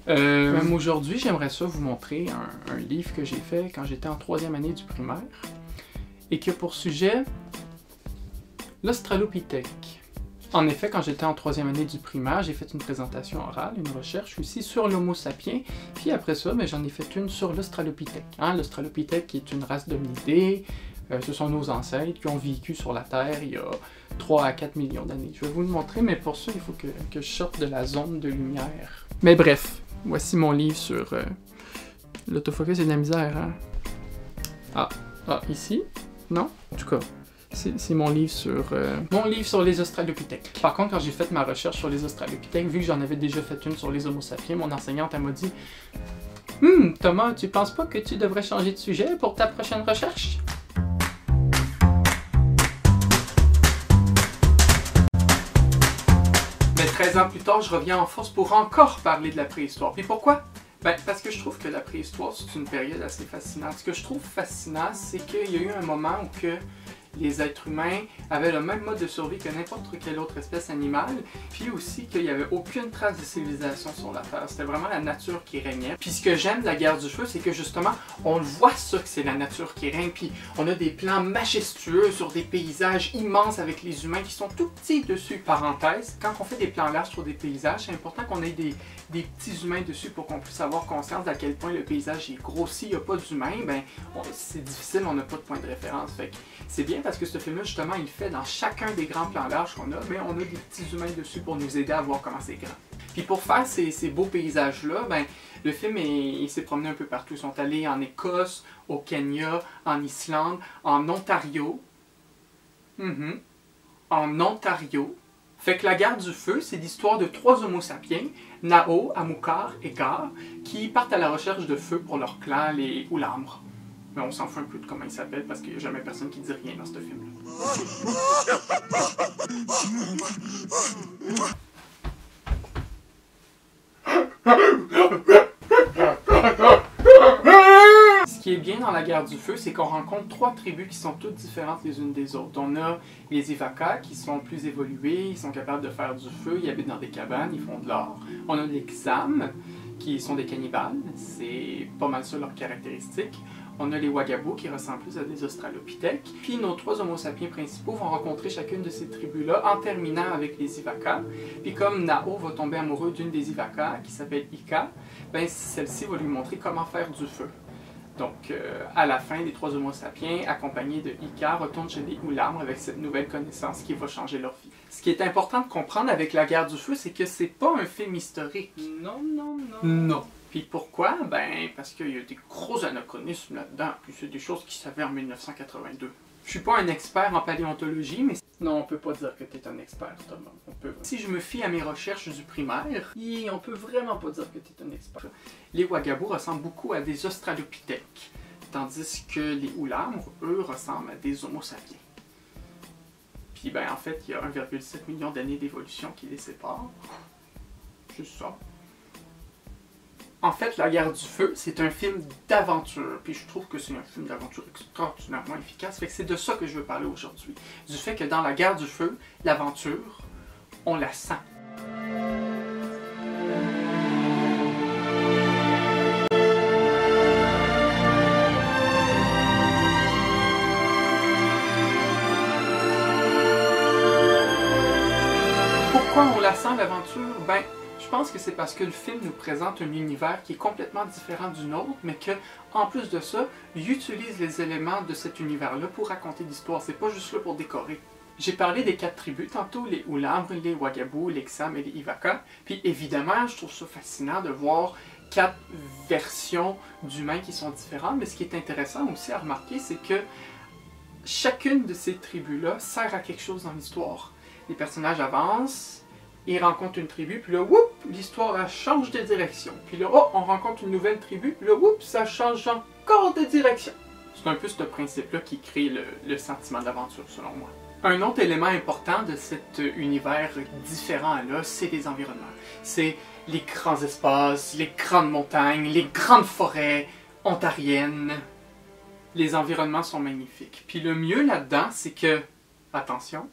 Même aujourd'hui, j'aimerais ça vous montrer un livre que j'ai fait quand j'étais en 3e année du primaire et qui a pour sujet l'Australopithèque. En effet, quand j'étais en 3e année du primaire, j'ai fait une présentation orale, une recherche aussi sur l'Homo sapiens, puis après ça, j'en ai fait une sur l'Australopithèque. L'Australopithèque qui est une race d'hominidés, ce sont nos ancêtres qui ont vécu sur la Terre il y a 3 à 4 millions d'années. Je vais vous le montrer, mais pour ça, il faut que je sorte de la zone de lumière. Mais bref, voici mon livre sur... L'autofocus est de la misère, hein? Ici? Non? En tout cas, c'est mon livre sur les Australopithèques. Par contre, quand j'ai fait ma recherche sur les Australopithèques, vu que j'en avais déjà fait une sur les Homo sapiens, mon enseignante, elle m'a dit « Thomas, tu penses pas que tu devrais changer de sujet pour ta prochaine recherche? » Mais 13 ans plus tard, je reviens en force pour encore parler de la préhistoire. Puis pourquoi? Parce que je trouve que la préhistoire, c'est une période assez fascinante. Ce que je trouve fascinant, c'est qu'il y a eu un moment où les êtres humains avaient le même mode de survie que n'importe quelle autre espèce animale, puis aussi qu'il n'y avait aucune trace de civilisation sur la Terre. C'était vraiment la nature qui régnait. Puis ce que j'aime de la guerre du feu, c'est que justement, on le voit ça, que c'est la nature qui règne, puis on a des plans majestueux sur des paysages immenses avec les humains qui sont tout petits dessus. Parenthèse, quand on fait des plans larges sur des paysages, c'est important qu'on ait des petits humains dessus pour qu'on puisse avoir conscience d'à quel point le paysage est gros. S'il n'y a pas d'humains, c'est difficile, on n'a pas de point de référence. Fait que c'est bien parce que ce film-là, justement, il fait dans chacun des grands plans larges qu'on a, on a des petits humains dessus pour nous aider à voir comment c'est grand. Puis pour faire ces beaux paysages-là, le film, il s'est promené un peu partout. Ils sont allés en Écosse, au Kenya, en Islande, en Ontario. En Ontario. Fait que la guerre du feu, c'est l'histoire de 3 Homo sapiens, Nao, Amukar et Gar, qui partent à la recherche de feu pour leur clan, les Ulamres. Mais on s'en fout un peu de comment ils s'appellent parce qu'il n'y a jamais personne qui dit rien dans ce film-là. Ce qui est bien dans la guerre du feu, c'est qu'on rencontre 3 tribus qui sont toutes différentes les unes des autres. On a les Ivaka qui sont plus évolués, ils sont capables de faire du feu, ils habitent dans des cabanes, ils font de l'or. On a les Xam qui sont des cannibales, c'est pas mal ça leurs caractéristiques. On a les Wagabous qui ressemblent plus à des Australopithèques. Puis nos 3 Homo sapiens principaux vont rencontrer chacune de ces tribus-là en terminant avec les Ivaka. Puis comme Nao va tomber amoureux d'une des Ivaka qui s'appelle Ika, celle-ci va lui montrer comment faire du feu. Donc à la fin, les 3 Homo sapiens, accompagnés de Ika, retournent chez les Ulamres avec cette nouvelle connaissance qui va changer leur vie. Ce qui est important de comprendre avec la guerre du feu, c'est que c'est pas un film historique. Non. Puis pourquoi? Parce qu'il y a des gros anachronismes là-dedans, puis c'est des choses qui savaient en 1982. Je suis pas un expert en paléontologie, mais non, on peut pas dire que tu es un expert, Thomas. Si je me fie à mes recherches du primaire, on peut vraiment pas dire que tu es un expert. Les Wagabous ressemblent beaucoup à des Australopithèques, tandis que les Ulamres, eux, ressemblent à des Homo sapiens. Puis en fait, il y a 1,7 million d'années d'évolution qui les séparent. Juste ça. En fait, La guerre du feu, c'est un film d'aventure, puis je trouve que c'est un film d'aventure extraordinairement efficace, fait que c'est de ça que je veux parler aujourd'hui. Du fait que dans La guerre du feu, l'aventure, on la sent. Pourquoi on la sent, l'aventure? Je pense que c'est parce que le film nous présente un univers qui est complètement différent du nôtre, mais que, en plus de ça, il utilise les éléments de cet univers-là pour raconter l'histoire. C'est pas juste là pour décorer. J'ai parlé des 4 tribus, tantôt les Ulamres, les Wagabous, les Xam et les Ivaka. Puis évidemment, je trouve ça fascinant de voir 4 versions d'humains qui sont différentes, mais ce qui est intéressant aussi à remarquer, c'est que chacune de ces tribus-là sert à quelque chose dans l'histoire. Les personnages avancent, ils rencontrent une tribu, puis là, whoop, l'histoire change de direction. Puis là, oh, on rencontre une nouvelle tribu, puis là, whoop, ça change encore de direction. C'est un peu ce principe-là qui crée le sentiment d'aventure, selon moi. Un autre élément important de cet univers différent-là, c'est les environnements. C'est les grands espaces, les grandes montagnes, les grandes forêts ontariennes. Les environnements sont magnifiques. Puis le mieux là-dedans, c'est que, attention,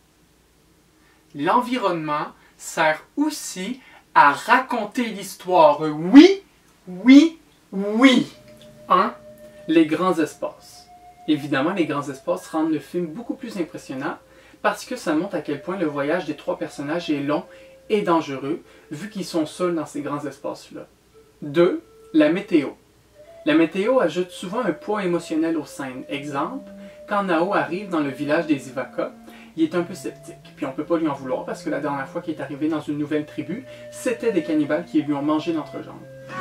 l'environnement sert aussi à raconter l'histoire. Oui, Oui, oui. 1. Les grands espaces. Évidemment, les grands espaces rendent le film beaucoup plus impressionnant parce que ça montre à quel point le voyage des trois personnages est long et dangereux vu qu'ils sont seuls dans ces grands espaces-là. 2. La météo. La météo ajoute souvent un poids émotionnel aux scènes. Exemple, quand Nao arrive dans le village des Ivaka, il est un peu sceptique. Puis on peut pas lui en vouloir parce que la dernière fois qu'il est arrivé dans une nouvelle tribu, c'était des cannibales qui lui ont mangé l'entrejambe.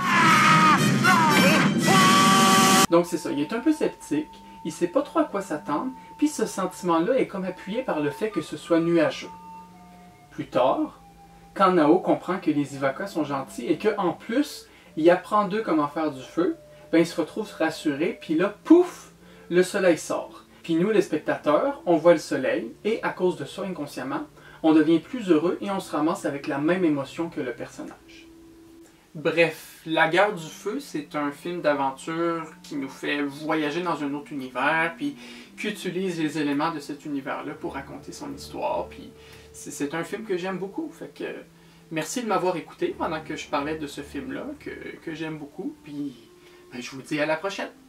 Donc c'est ça, il est un peu sceptique, il sait pas trop à quoi s'attendre, puis ce sentiment-là est comme appuyé par le fait que ce soit nuageux. Plus tard, quand Nao comprend que les Ivaka sont gentils et qu'en plus, il apprend d'eux comment faire du feu, ben il se retrouve rassuré, puis là, pouf, le soleil sort. Puis nous, les spectateurs, on voit le soleil, et à cause de ça, inconsciemment, on devient plus heureux et on se ramasse avec la même émotion que le personnage. Bref, La Guerre du Feu, c'est un film d'aventure qui nous fait voyager dans un autre univers, puis qui utilise les éléments de cet univers-là pour raconter son histoire, puis c'est un film que j'aime beaucoup, fait que merci de m'avoir écouté pendant que je parlais de ce film-là, que j'aime beaucoup, puis ben, je vous dis à la prochaine!